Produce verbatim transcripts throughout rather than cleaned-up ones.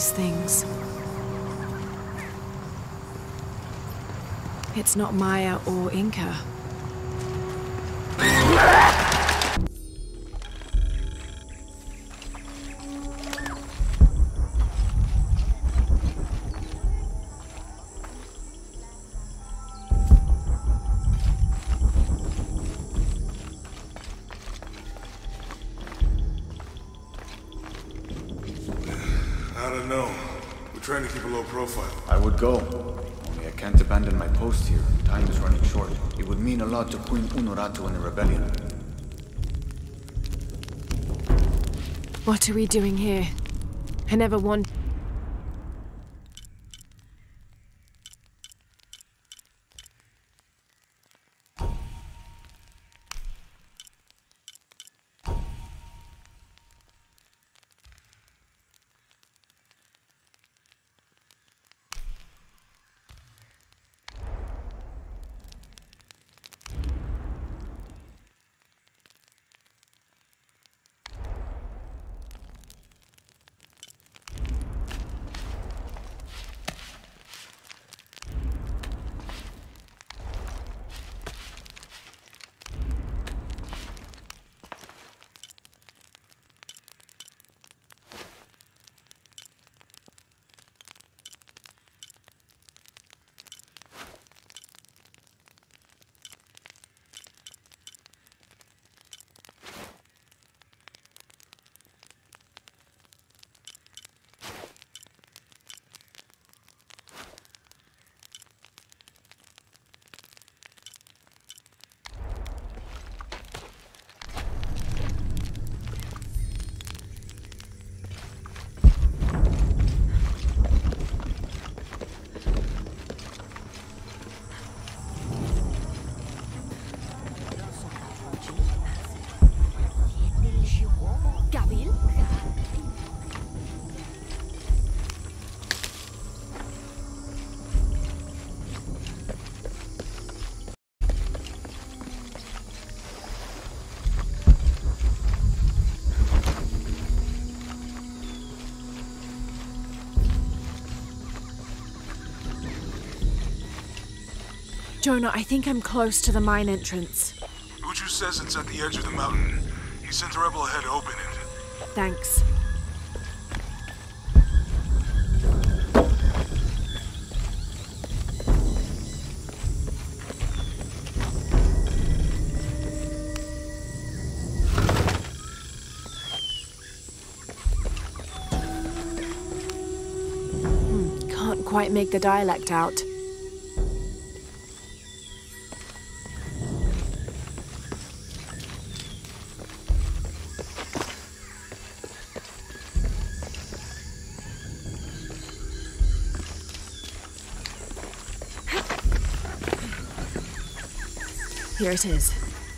these things. It's not Maya or Inca. I don't know. We're trying to keep a low profile. I would go. Only I can't abandon my post here. Time is running short. It would mean a lot to Queen Unuratu and the rebellion. What are we doing here? I never want... Jonah, I think I'm close to the mine entrance. Uchu says it's at the edge of the mountain. He sent a rebel ahead to open it. Thanks. Hmm, can't quite make the dialect out. Here it is.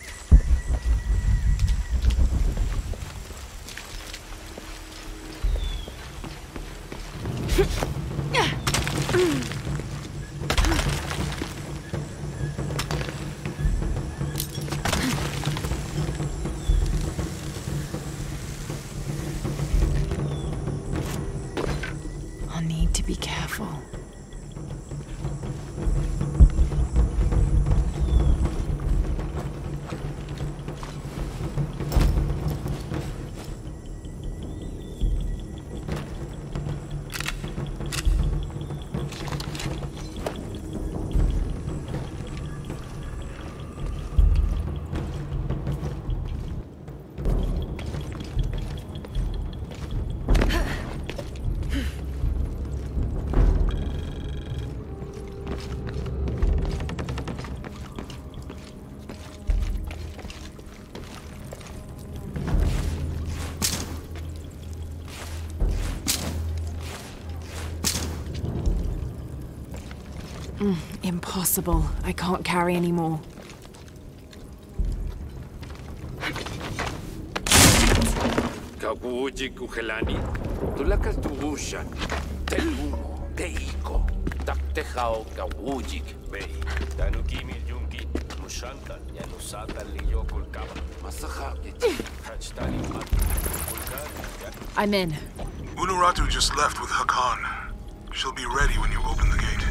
I'll need to be careful. Mm, impossible. I can't carry anymore. Kawuji kuhelani, tulakas tuushan, telumo, teiko, taktejao kawujik, bei, tanukimi yungi, mushanta, yanusata liyo kulkaba, masaha, hachitani mat, I'm in. Unuratu just left with Hakan. She'll be ready when you open the gate.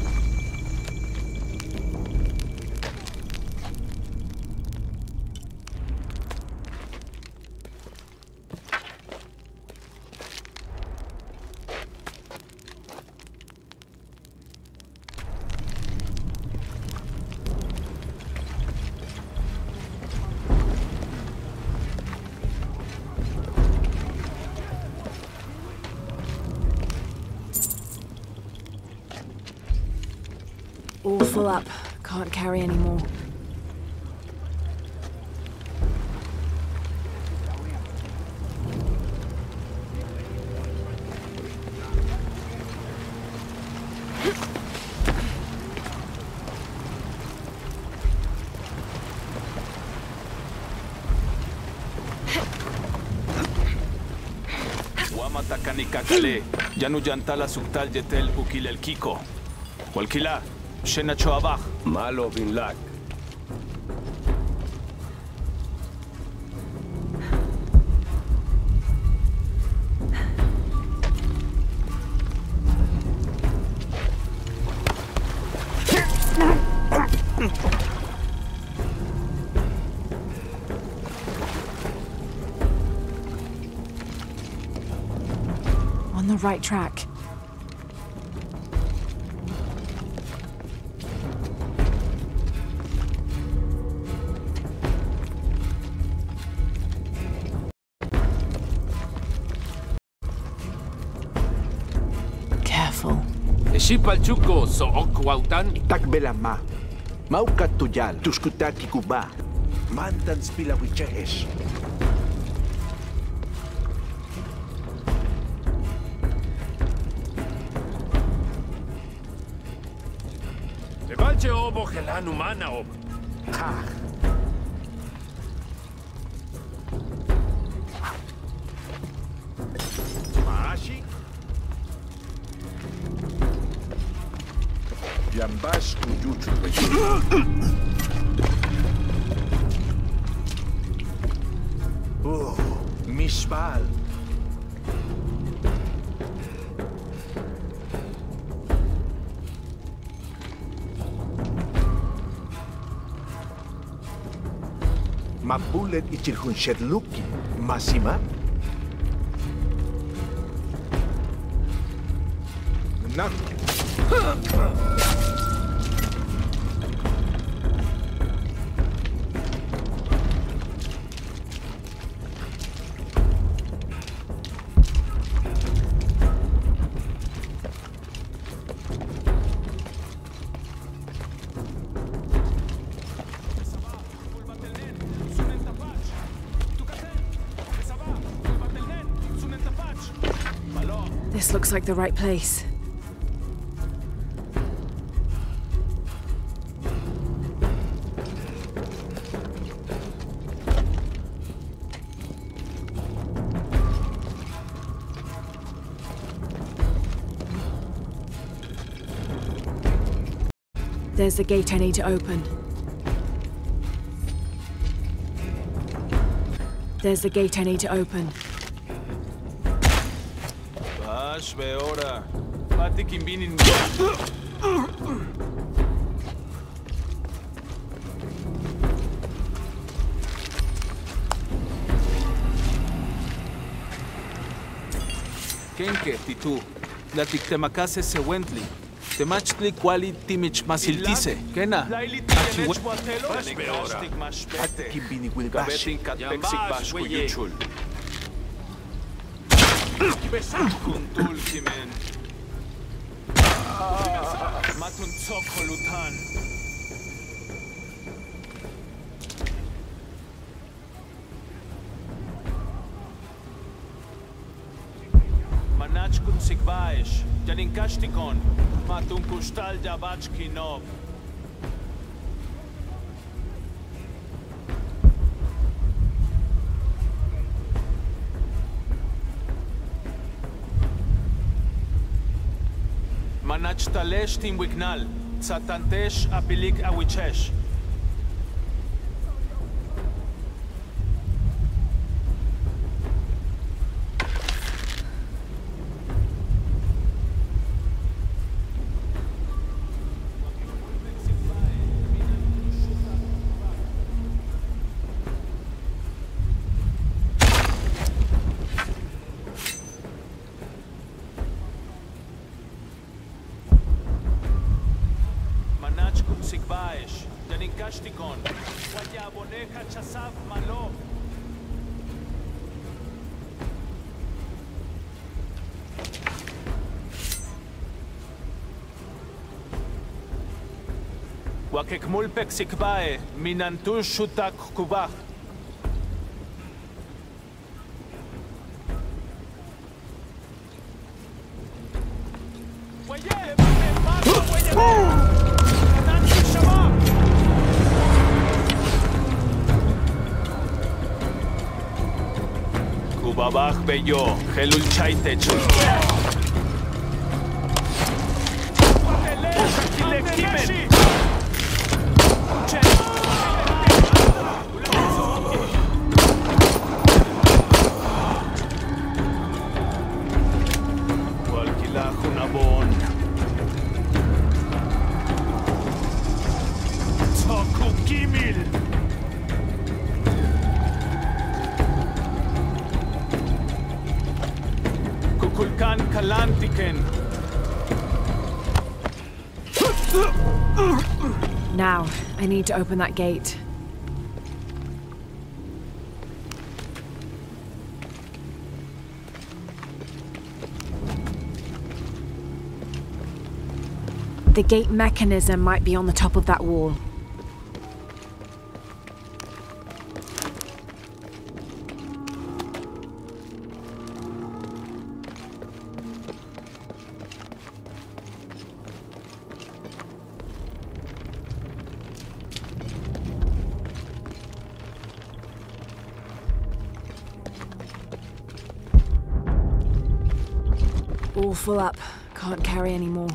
All full up. Can't carry any more. Wamata kanikakale, yanu yantala suktal yetel ukilel kiko. Walkila. Shena choabach. Malo bin lak. On the right track. Shipalchuko so okwautan. Takbelama. Maukat tuyal, tuskutaki kuba. Mantan spilawichehes. Levalche obo gelan humana ob. Ha. Maashi? Yambas kuyuchu. Oh, misbal. Mabulet ichilhun shedluki, masima. Nak. This looks like the right place. There's the gate I need to open. There's the gate I need to open. Bash beora. Pati kimbinin. Kenke titu. La tiktemakase se wentli. Temachtli quali timich masiltise. Kena. Bash beora. Kimbini will Gabetin katpexik bash kuyuchul. Kuntul kimen. Matun tsokolutan. Manach kun sigbaesh. Janin kashtikon. Matun kustal jabachki nob. Manach tim wignal, satantesh apilik awichesh. sigbaesh. Daninkashtikon. Waya boneja chasav malo. Wakekmulpek sikbae. Minantush shutak kubach. Kubabach beyo, helul chaitech. Kukulkan kalantiken. Now, I need to open that gate. The gate mechanism might be on the top of that wall. All full up. Can't carry any more.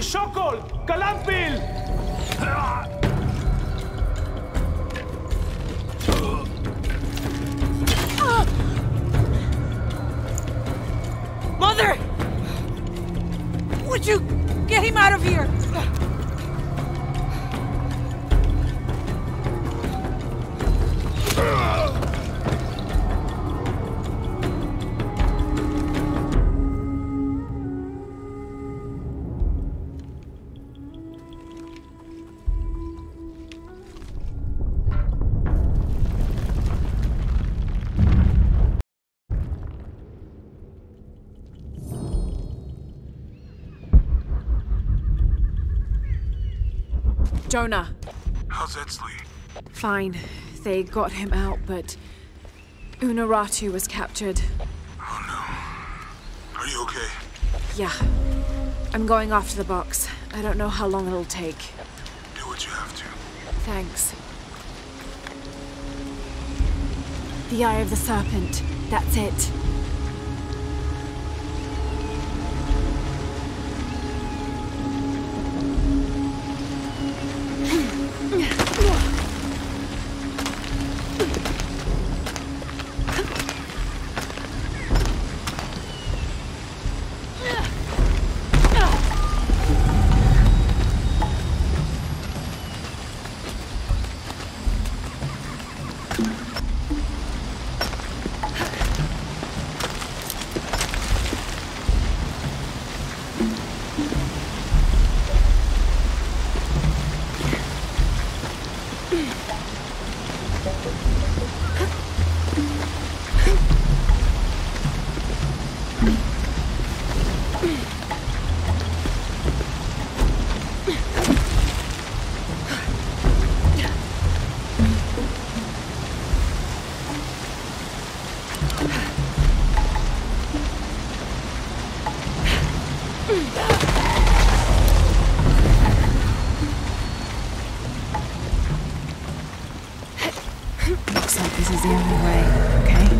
Shokol! Kalampil! Mother! Would you get him out of here? Jonah. How's Edsley? Fine. They got him out, but Unuratu was captured. Oh no. Are you okay? Yeah. I'm going after the box. I don't know how long it'll take. Do what you have to. Thanks. The Eye of the Serpent. That's it. Looks like this is the only way, okay?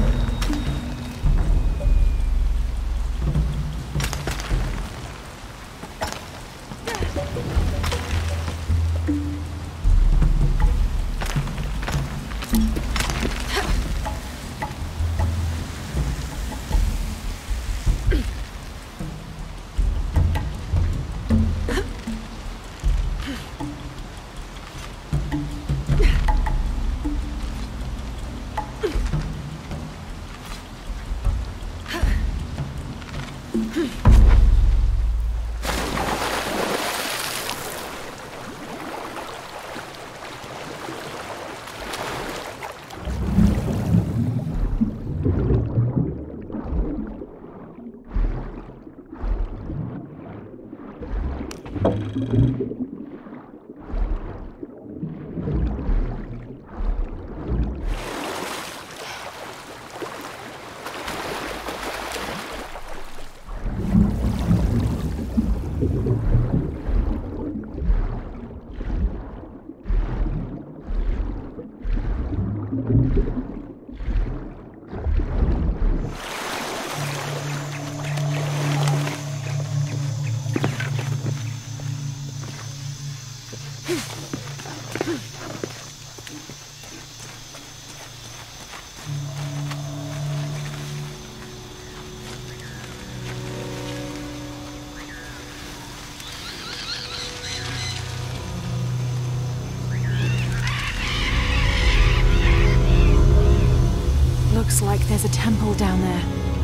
Looks like there's a temple down there.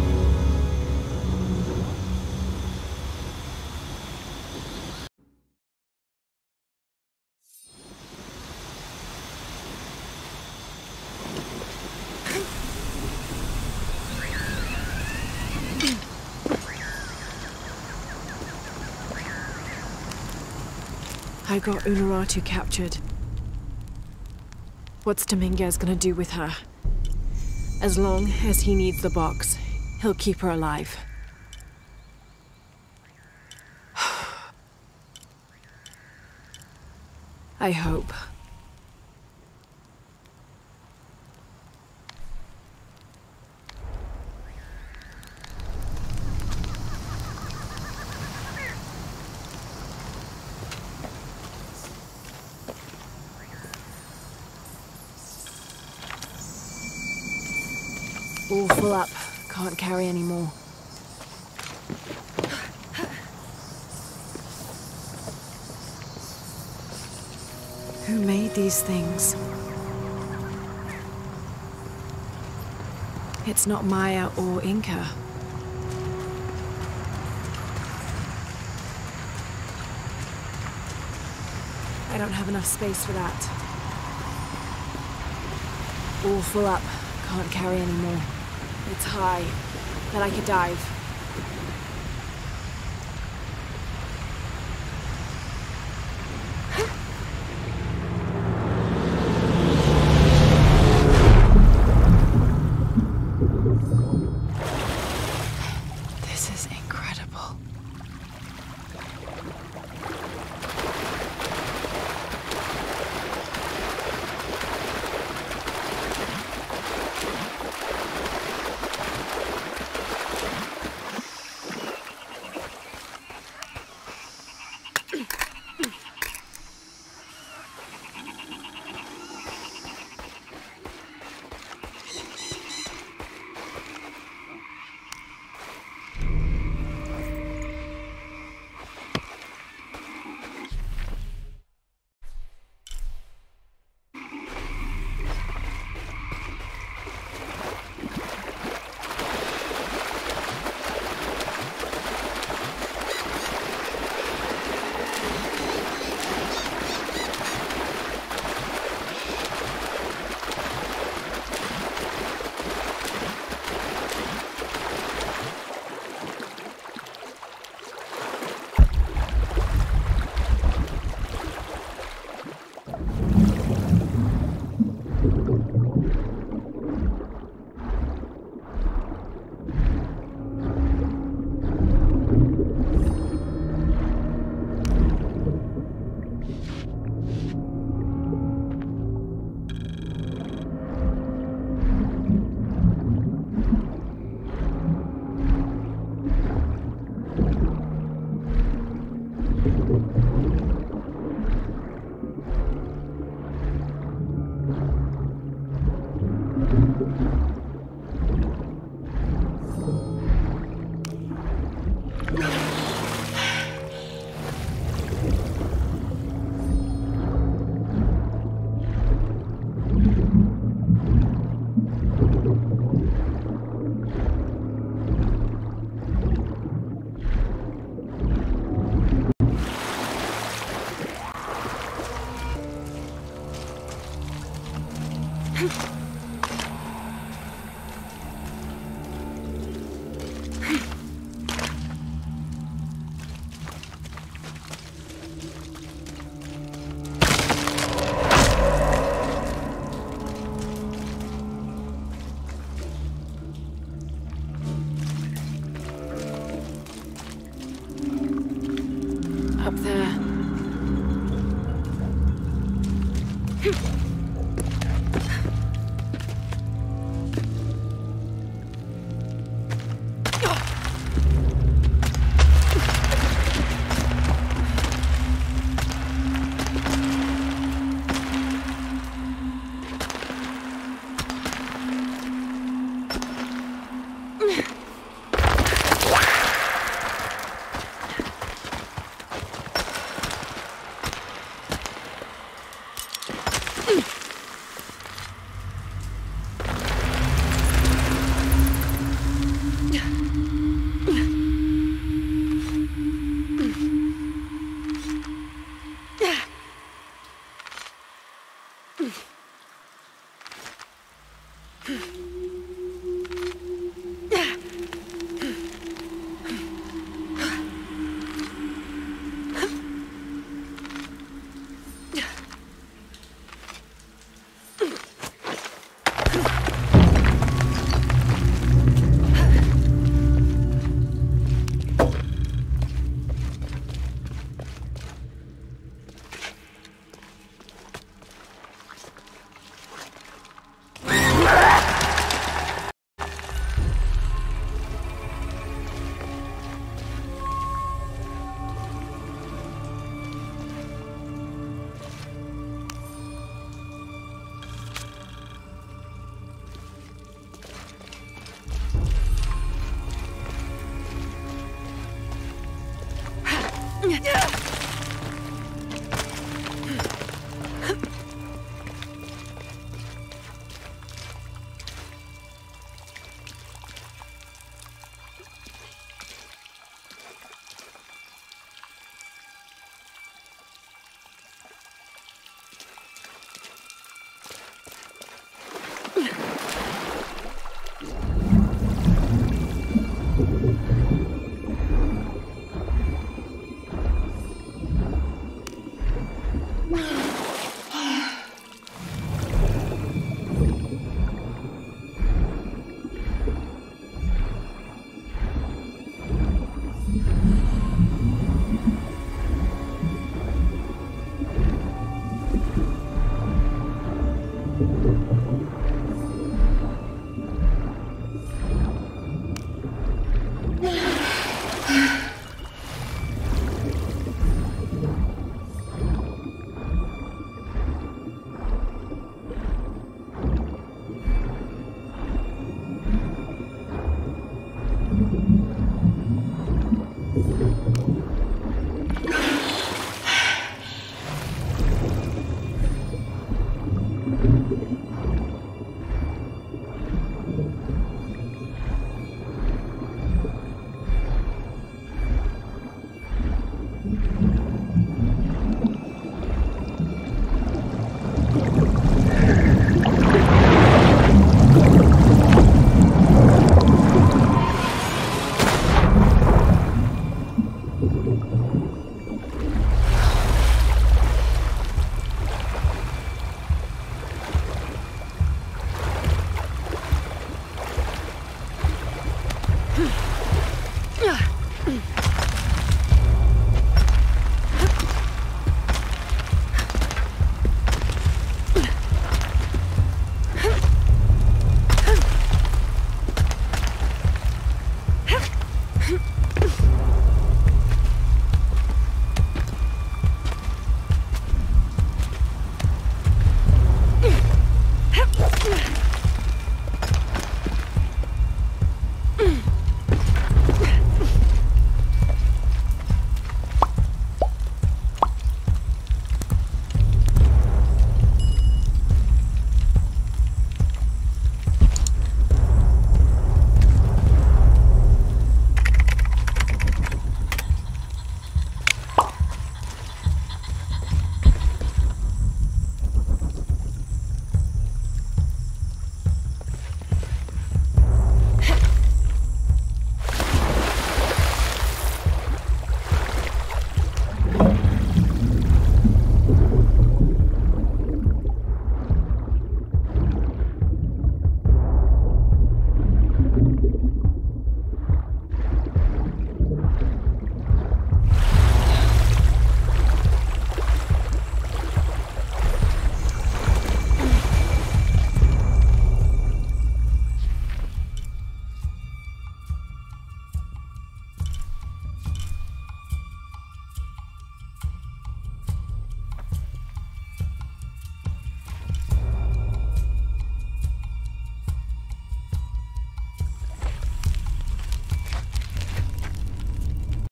I got Unuratu captured. What's Dominguez gonna do with her? As long as he needs the box, he'll keep her alive. I hope. All full up. Can't carry any more. Who made these things? It's not Maya or Inca. I don't have enough space for that. All full up. Can't carry any more. It's high, but I could dive. This is incredible. Up there.